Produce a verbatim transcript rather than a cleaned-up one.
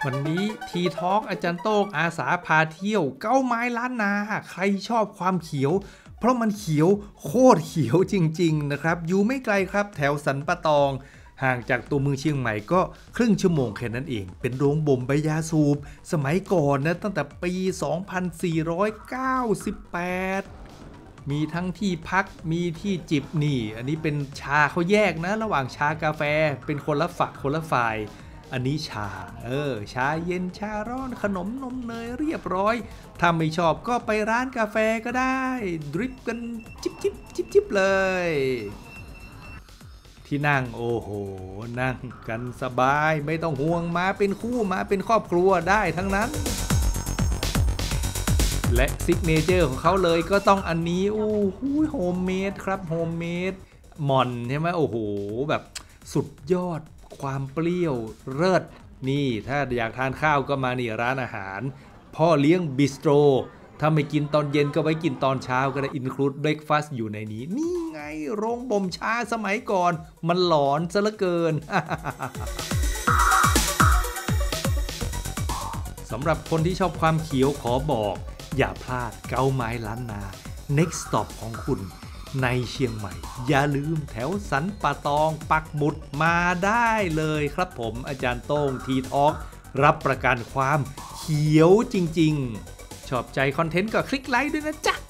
วันนี้ทีทอล์กอาจารย์โต้งอาสาพาเที่ยวเก้าไม้ล้านนาใครชอบความเขียวเพราะมันเขียวโคตรเขียวจริงๆนะครับอยู่ไม่ไกลครับแถวสันปะตองห่างจากตัวเมืองเชียงใหม่ก็ครึ่งชั่วโมงแค่นั้นเองเป็นโรงบ่มใบยาสูบสมัยก่อนนะตั้งแต่ปี สองพันสี่ร้อยเก้าสิบแปด มีทั้งที่พักมีที่จิบนี่อันนี้เป็นชาเขาแยกนะระหว่างชากาแฟเป็นคนละฝักคนละฝ่ายอันนี้ชาเออชาเย็นชาร้อนขนมนมเนยเรียบร้อยถ้าไม่ชอบก็ไปร้านกาแฟก็ได้ดริปกันจิบจิบจิบจิบเลยที่นั่งโอ้โหนั่งกันสบายไม่ต้องห่วงมาเป็นคู่มาเป็นครอบครัวได้ทั้งนั้นและซิกเนเจอร์ของเขาเลยก็ต้องอันนี้โอ้โหโฮมเมดครับโฮมเมดหม่อนใช่ไหมโอ้โหแบบสุดยอดความเปรี้ยวเลิศนี่ถ้าอยากทานข้าวก็มานี่ร้านอาหารพ่อเลี้ยงบิสโตรถ้าไม่กินตอนเย็นก็ไว้กินตอนเช้าก็ได้อินคลูดเบรคฟาสต์อยู่ในนี้นี่ไงโรงบ่มชาสมัยก่อนมันหลอนซะเหลือเกิน สำหรับคนที่ชอบความเขียวขอบอกอย่าพลาดเก้าไม้ล้านนา next stop ของคุณในเชียงใหม่อย่าลืมแถวสันป่าตองปักหมุดมาได้เลยครับผมอาจารย์โต้งทีทอล์กรับประกันความเขียวจริงๆชอบใจคอนเทนต์ก็คลิกไลค์ด้วยนะจ๊ะ